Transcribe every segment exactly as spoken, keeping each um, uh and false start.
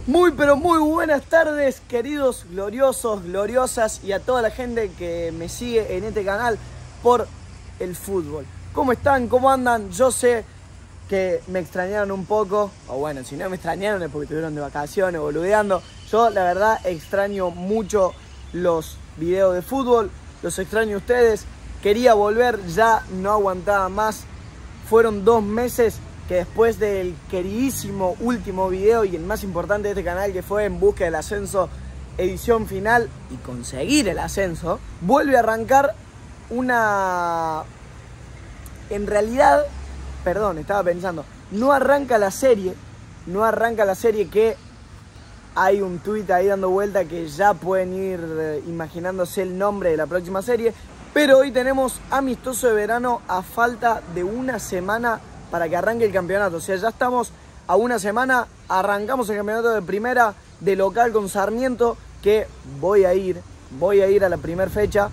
Muy pero muy buenas tardes, queridos gloriosos, gloriosas y a toda la gente que me sigue en este canal por el fútbol. ¿Cómo están? ¿Cómo andan? Yo sé que me extrañaron un poco, o bueno, si no me extrañaron es porque estuvieron de vacaciones, boludeando. Yo la verdad extraño mucho los videos de fútbol, los extraño a ustedes. Quería volver, ya no aguantaba más. Fueron dos meses que después del queridísimo último video y el más importante de este canal, que fue En Busca del Ascenso, edición final, y conseguir el ascenso, vuelve a arrancar una... En realidad, perdón, estaba pensando, no arranca la serie, no arranca la serie que hay un tuit ahí dando vuelta que ya pueden ir eh, imaginándose el nombre de la próxima serie, pero hoy tenemos amistoso de verano a falta de una semana para que arranque el campeonato. O sea, ya estamos a una semana, arrancamos el campeonato de primera, de local con Sarmiento, que voy a ir, voy a ir a la primera fecha.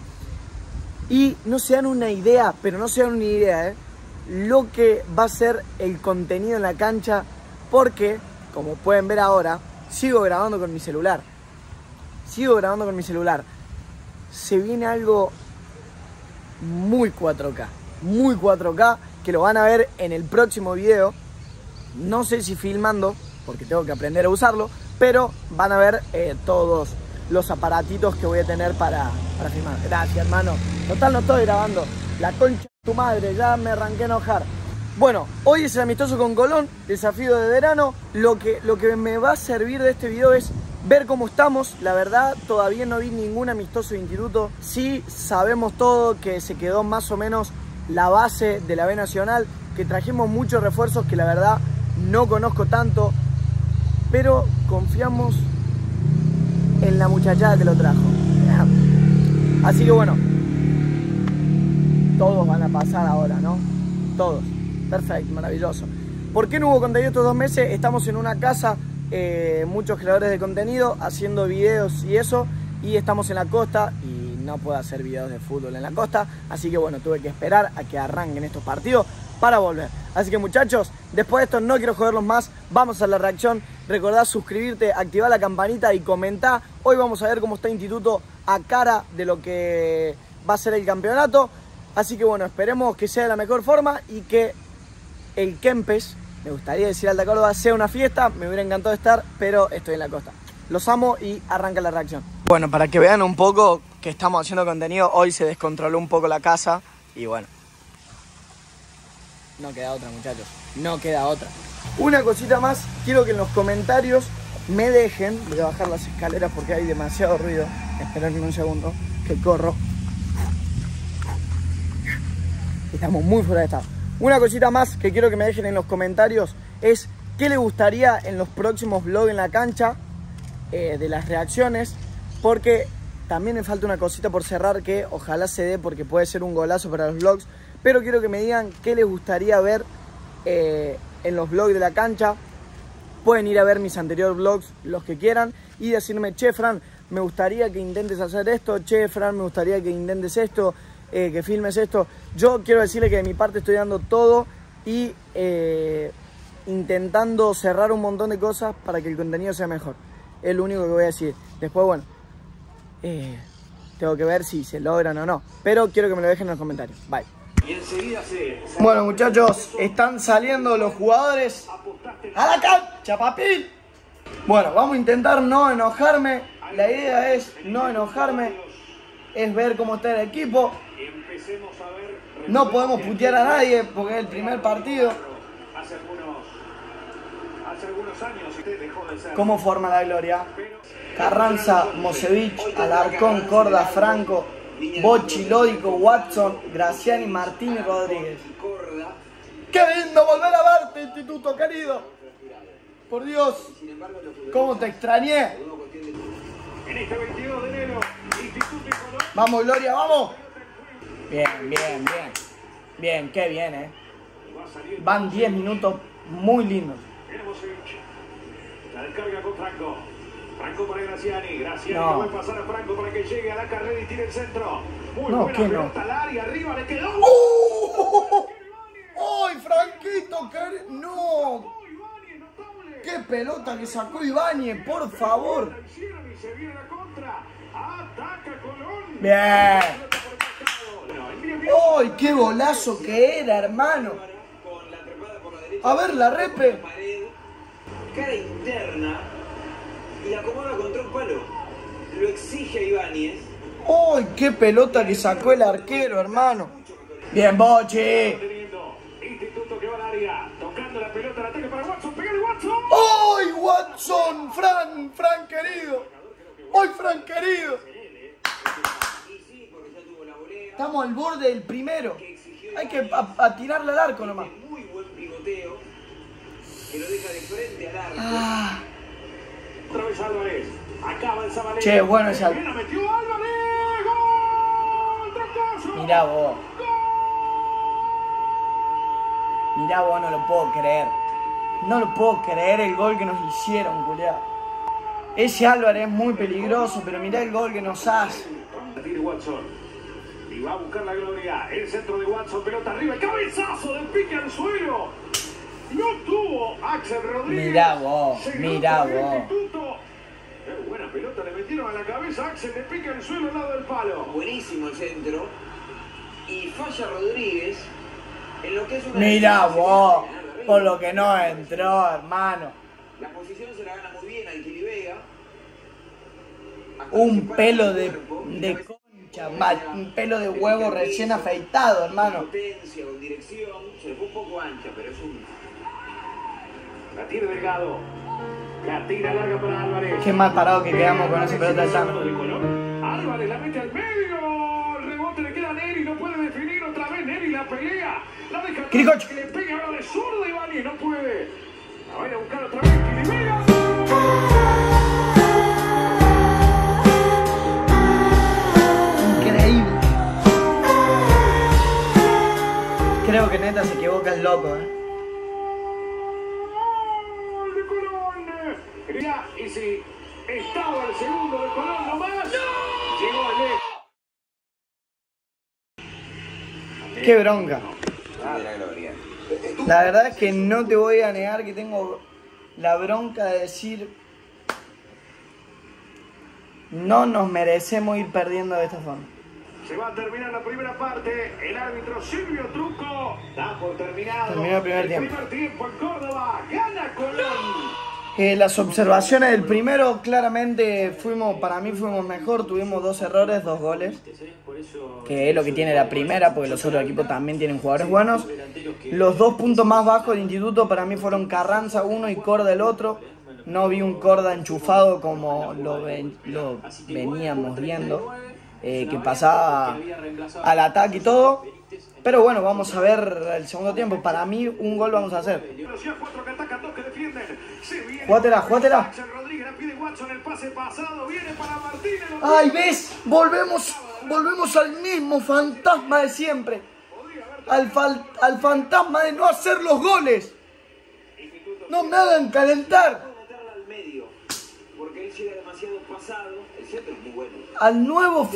Y no se dan una idea, pero no se dan una idea, ¿eh? Lo que va a ser el contenido en la cancha, porque, como pueden ver ahora, sigo grabando con mi celular. Sigo grabando con mi celular. Se viene algo muy cuatro K, muy cuatro K, que lo van a ver en el próximo video. No sé si filmando, porque tengo que aprender a usarlo, pero van a ver eh, todos los aparatitos que voy a tener para, para filmar. Gracias, hermano. Total, no estoy grabando. La concha de tu madre, ya me arranqué a enojar. Bueno, hoy es el amistoso con Colón, desafío de verano. Lo que, lo que me va a servir de este video es ver cómo estamos. La verdad, todavía no vi ningún amistoso de instituto. Sí sabemos todo que se quedó más o menos la base de la B Nacional, que trajimos muchos refuerzos que la verdad no conozco tanto, pero confiamos en la muchachada que lo trajo. Así que bueno, todos van a pasar ahora, ¿no? Todos. Perfecto, maravilloso. ¿Por qué no hubo contenido estos dos meses? Estamos en una casa, eh, muchos creadores de contenido, haciendo videos y eso, y estamos en la costa y no puedo hacer videos de fútbol en la costa, así que bueno, tuve que esperar a que arranquen estos partidos para volver. Así que muchachos, después de esto no quiero joderlos más, vamos a la reacción. Recordá suscribirte, activar la campanita y comentar. Hoy vamos a ver cómo está Instituto a cara de lo que va a ser el campeonato. Así que bueno, esperemos que sea de la mejor forma y que el Kempes, me gustaría decir Alta Córdoba, sea una fiesta. Me hubiera encantado estar, pero estoy en la costa. Los amo y arranca la reacción. Bueno, para que vean un poco que estamos haciendo contenido, hoy se descontroló un poco la casa y bueno, no queda otra, muchachos, no queda otra. Una cosita más, quiero que en los comentarios me dejen, voy a bajar las escaleras porque hay demasiado ruido, esperadme un segundo, que corro. Estamos muy fuera de estado. Una cosita más que quiero que me dejen en los comentarios es qué les gustaría en los próximos vlogs en la cancha, eh, de las reacciones, porque también me falta una cosita por cerrar que ojalá se dé porque puede ser un golazo para los vlogs, pero quiero que me digan qué les gustaría ver eh, en los vlogs de la cancha. Pueden ir a ver mis anteriores vlogs, los que quieran, y decirme, che, Fran, me gustaría que intentes hacer esto, che, Fran, me gustaría que intentes esto, eh, que filmes esto. Yo quiero decirle que de mi parte estoy dando todo y eh, intentando cerrar un montón de cosas para que el contenido sea mejor. Es lo único que voy a decir. Después, bueno, eh, tengo que ver si se logran o no, pero quiero que me lo dejen en los comentarios. Bye. Bueno, muchachos, están saliendo los jugadores a la cancha, papi. Bueno, vamos a intentar no enojarme. La idea es no enojarme, es ver cómo está el equipo. No podemos putear a nadie porque es el primer partido. ¿Cómo forma la gloria? Carranza, Mosevich, Alarcón, Corda, Franco, Bocci, Lódico, Watson, Graciani, Martínez, Rodríguez. ¡Qué lindo volver a verte, Instituto querido! Por Dios, cómo te extrañé. Vamos, Gloria, vamos. Bien, bien, bien. Bien, qué bien, eh. Van diez minutos muy lindos. La descarga con Franco. Franco para Graciani. Graciani no. puede pasar a Franco para que llegue a la carrera y tire el centro. Muy no, buena ¿qué pelota no? al área, arriba le quedó. ¡Uh! ¡Ay, Franquito! ¡Qué... ¡No! ¡Qué qué pelota que sacó Ibáñez, por favor! Bien. ¡Ay, qué golazo que era, hermano! A ver, la repe. Cara interna y la acomoda contra un palo. Lo exige a Ibáñez. ¡Ay, qué pelota que sacó el arquero, hermano! Bien, Bochi. Instituto que va al área, tocando la pelota, la ataque para Watson, pégale Watson. ¡Ay, Watson! ¡Fran! ¡Fran querido! ¡Ay, Fran querido! Estamos al borde del primero. Hay que atirarle al arco nomás. Muy buen pivoteo que lo deja de frente al arco. Ah. Otra vez Álvarez. Acaba el Zabaleta. Che, bueno esa. Bien, la metió Álvarez. ¡Gol! ¡Trancazo! Mirá vos. Mirá vos, no lo puedo creer. No lo puedo creer el gol que nos hicieron, culiao. Ese Álvarez es muy peligroso, pero mirá el gol que nos hace. Tiene Watson. Y va a buscar la gloria. El centro de Watson, pelota arriba. El cabezazo del pique al suelo. No tuvo Axel Rodríguez. Mirá vos, mirá vos. Qué buena pelota le metieron a la cabeza. Axel le pica al suelo al lado del palo. Buenísimo el centro. Y falla Rodríguez en lo que es una... Mirá vos, por lo que no entró, hermano. La posición se la gana muy bien al Quilivega. Un pelo de, de concha, un pelo de huevo recién afeitado, hermano. Potencia, con dirección. Se le fue un poco ancha, pero es un... La tira Delgado. La tira larga para Álvarez. Qué mal parado que quedamos con esa pelota del Tano. Álvarez la mete al medio. El rebote le queda a Neri. No puede definir otra vez. Neri la pelea. La deja Quiricocho. que le pega ahora de zurda y Ibáñez. No puede. La va a ir a buscar otra vez. Quilivega. Increíble. Creo que neta se equivoca el loco, eh. Y si estaba el segundo de Colón nomás, ¡no! Llegó a lejos. Qué bronca. Ah, la gloria. La verdad es que no te voy a negar que tengo la bronca de decir no nos merecemos ir perdiendo de esta forma. Se va a terminar la primera parte. El árbitro Silvio Truco da por terminado. Terminó el primer tiempo. El primer tiempo en Córdoba. Gana Colón. Eh, las observaciones del primero, claramente fuimos, para mí fuimos mejor, tuvimos dos errores, dos goles, que es lo que tiene la primera, porque los otros equipos también tienen jugadores buenos. Los dos puntos más bajos de Instituto para mí fueron Carranza uno y Corda el otro. No vi un Corda enchufado como lo, ven, lo veníamos viendo, eh, que pasaba al ataque y todo. Pero bueno, vamos a ver el segundo tiempo. Para mí un gol vamos a hacer. Jugátela, jugátela. Ay, ¿ves? Volvemos, volvemos al mismo fantasma de siempre. Al, fal, al fantasma de no hacer los goles. No me hagan calentar. Al nuevo...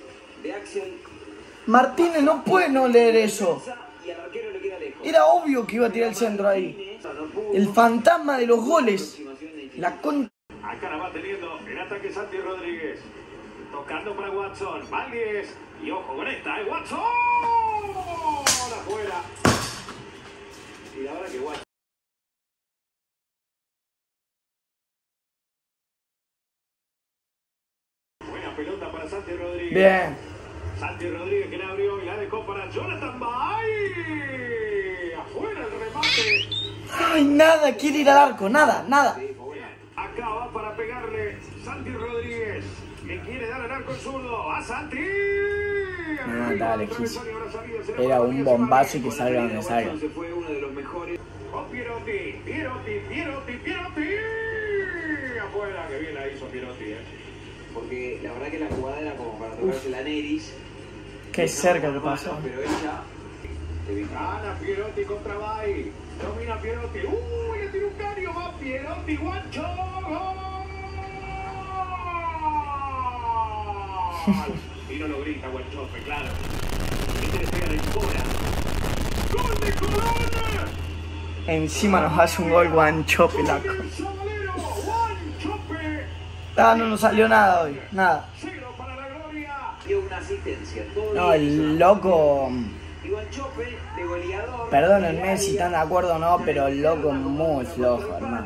Martínez no puede no leer eso. Era obvio que iba a tirar el centro ahí. El fantasma de los goles. La con... Acá la va teniendo el ataque Santi Rodríguez. Tocando para Watson. Valdés. Y ojo con esta, ¿eh? Watson. Afuera. Y la verdad que Watson. Buena pelota para Santi Rodríguez. Bien. Santi Rodríguez que la abrió y la dejó para Jonathan Bay. Afuera el remate. Ay, nada, quiere ir al arco, nada, nada. Acá va para pegarle Santi Rodríguez, que quiere dar el arco zurdo a Santi. No, estaba lejísimo. Era un bombazo y que salga donde salga. Fue uno de los mejores. Con Pierotti, Pierotti, Pierotti, Pierotti. Afuera, que bien la hizo Pierotti, eh. Porque la verdad que la jugada era como para tocarse la Neris. Qué cerca que pasó. Pero ella... Gana Pierotti contra Bay. Domina Pierotti. ¡Uy! Le tira un caño. Va Pierotti. ¡Guancho! ¡Gol! Y no lo grita Guanchope, claro. Y se le pega la espora. ¡Gol de Colón! Encima nos hace un gol Guanchope, loco. Ah, no nos salió nada hoy, nada. Dio una asistencia. Todo No, el loco... Y Guanchope, de goleador. Perdónenme si están de acuerdo o no, pero el loco muy flojo, hermano.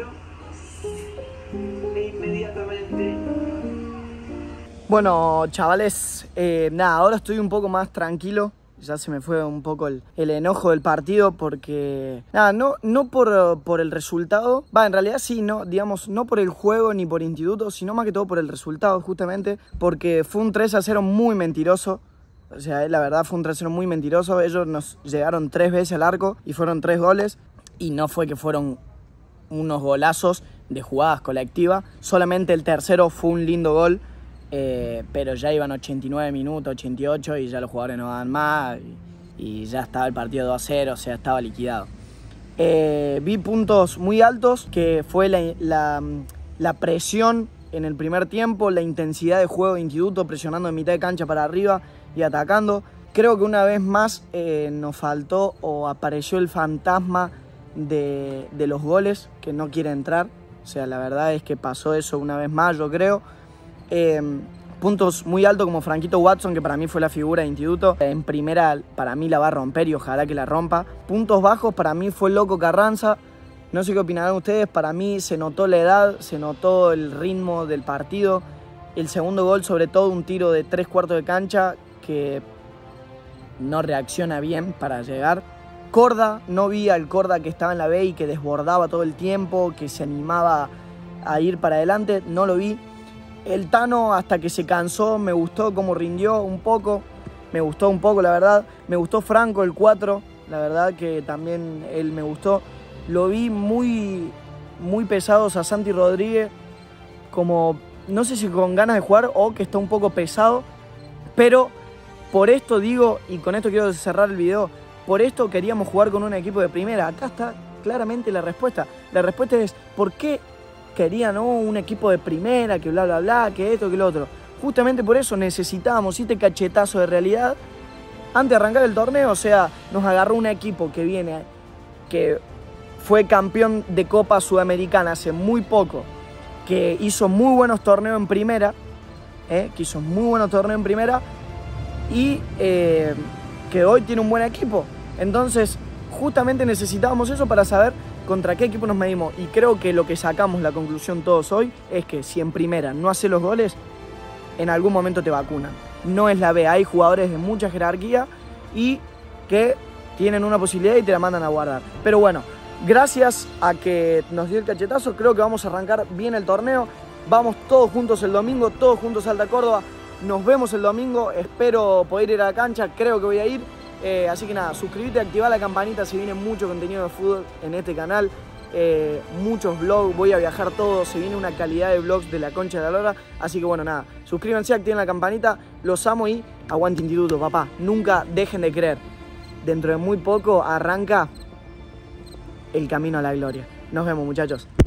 Inmediatamente. Bueno, chavales, eh, nada, ahora estoy un poco más tranquilo. Ya se me fue un poco el, el enojo del partido porque... Nada, no, no por, por el resultado. Va, en realidad sí, no, digamos, no por el juego ni por Instituto, sino más que todo por el resultado, justamente. Porque fue un tres a cero muy mentiroso. O sea, la verdad fue un tres a cero muy mentiroso. Ellos nos llegaron tres veces al arco y fueron tres goles. Y no fue que fueron unos golazos de jugadas colectivas. Solamente el tercero fue un lindo gol. Eh, pero ya iban ochenta y nueve minutos, ochenta y ocho, y ya los jugadores no daban más y, y ya estaba el partido dos a cero, o sea, estaba liquidado. Eh, vi puntos muy altos, que fue la, la, la presión en el primer tiempo, la intensidad de juego de Instituto, presionando en mitad de cancha para arriba y atacando. Creo que una vez más eh, nos faltó o apareció el fantasma de, de los goles, que no quiere entrar. O sea, la verdad es que pasó eso una vez más, yo creo. Eh, puntos muy altos como Franquito Watson, que para mí fue la figura de Instituto. En primera para mí la va a romper y ojalá que la rompa. Puntos bajos para mí fue Loco Carranza. No sé qué opinarán ustedes, para mí se notó la edad, se notó el ritmo del partido. El segundo gol, sobre todo un tiro de tres cuartos de cancha que no reacciona bien para llegar. Corda, no vi al Corda que estaba en la B y que desbordaba todo el tiempo, que se animaba a ir para adelante, no lo vi. El Tano, hasta que se cansó, me gustó cómo rindió un poco. Me gustó un poco, la verdad. Me gustó Franco, el cuatro. La verdad que también él me gustó. Lo vi muy, muy pesados a Santi Rodríguez. Como, no sé si con ganas de jugar o que está un poco pesado. Pero por esto digo, y con esto quiero cerrar el video, por esto queríamos jugar con un equipo de primera. Acá está claramente la respuesta. La respuesta es, ¿por qué querían ¿no? un equipo de primera, que bla, bla, bla, que esto, que lo otro? Justamente por eso necesitábamos este cachetazo de realidad antes de arrancar el torneo. O sea, nos agarró un equipo que viene, que fue campeón de Copa Sudamericana hace muy poco, que hizo muy buenos torneos en primera, ¿eh? que hizo muy buenos torneos en primera y eh, que hoy tiene un buen equipo. Entonces, justamente necesitábamos eso para saber contra qué equipo nos medimos. Y creo que lo que sacamos, la conclusión todos hoy, es que si en primera no hace los goles, en algún momento te vacunan. No es la B, hay jugadores de mucha jerarquía y que tienen una posibilidad y te la mandan a guardar. Pero bueno, gracias a que nos dio el cachetazo, creo que vamos a arrancar bien el torneo. Vamos todos juntos el domingo, todos juntos a Alta Córdoba. Nos vemos el domingo, espero poder ir a la cancha, creo que voy a ir. Eh, así que nada, suscríbete, activa la campanita, se viene mucho contenido de fútbol en este canal. Eh, muchos vlogs, voy a viajar todo, se viene una calidad de vlogs de la concha de la lora. Así que bueno, nada, suscríbanse, activen la campanita, los amo y aguante Instituto, papá. Nunca dejen de creer. Dentro de muy poco arranca el camino a la gloria. Nos vemos, muchachos.